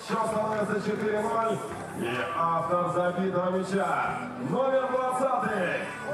Счет становится 4-0. И автор забитого мяча номер 20.